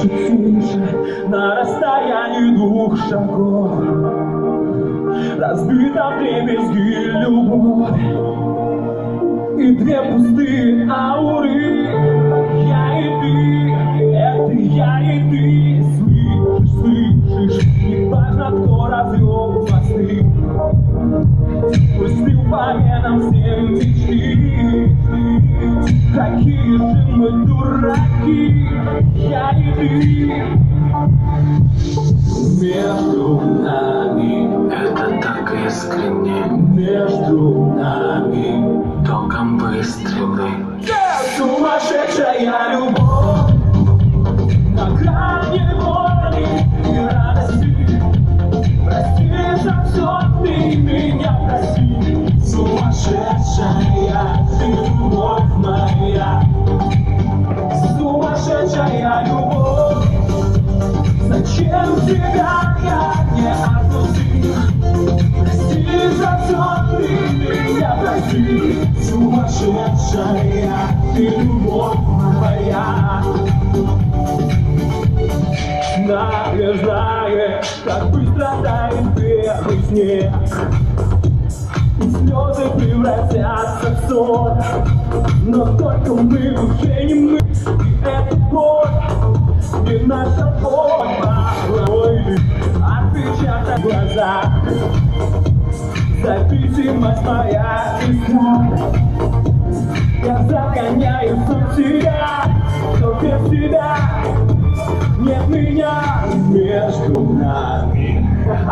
тише, на расстоянии 2 шагов. Разбита вдребезги любовь и 2 пустые ауры. Я и ты, это я и ты. Слышишь, не важно, кто развел мосты. Пустил по венам все мечты. Какие же мы дураки, я и ты. Между нами это так искренне, между нами током выстрелы. Сумасшедшая любовь на грани боли и радости. Прости за все, ты меня прости. Сумасшедшая ты, любовь моя. Сумасшедшая любовь. Зачем тебя я не отпустил? Прости за все, ты меня прости. Сумасшедшая ты, любовь моя. Знаешь, как быстро тает первый снег, и слезы превратятся в сон. Но только мы уже не мы, и эта боль не наша боль. Порой отпечаток в глазах, зависимость моя сестра. Я загоняю в себя, но без тебя нет меня. Между нами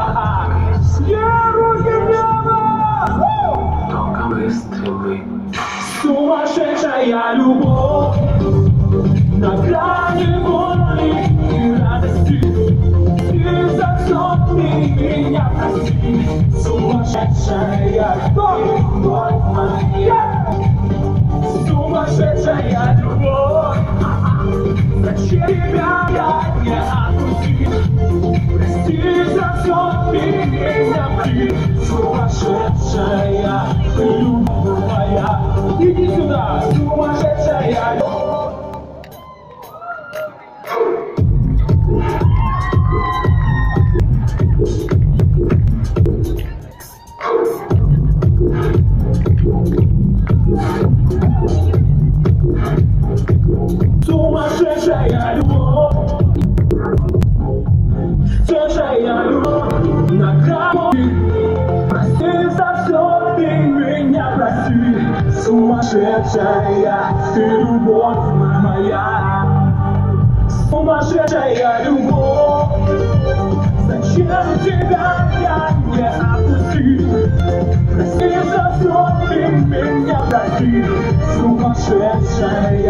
Током выстрелы. Сумасшедшая любовь на грани боли и радости. Ты за все, ты меня прости. Сумасшедшая любовь моя. Сумасшедшая любовь. Зачем тебя я не отпустил? Прости за все, ты меня прости. Сумасшедшая любовь моя. Иди сюда, сумасшедшая любовь. Сумасшедшая любовь, сумасшедшая любовь на грани. Прости за все, ты меня прости. Сумасшедшая ты, любовь моя. Сумасшедшая любовь. Зачем тебя я не отпустил? Прости за все, ты меня прости. Сумасшедшая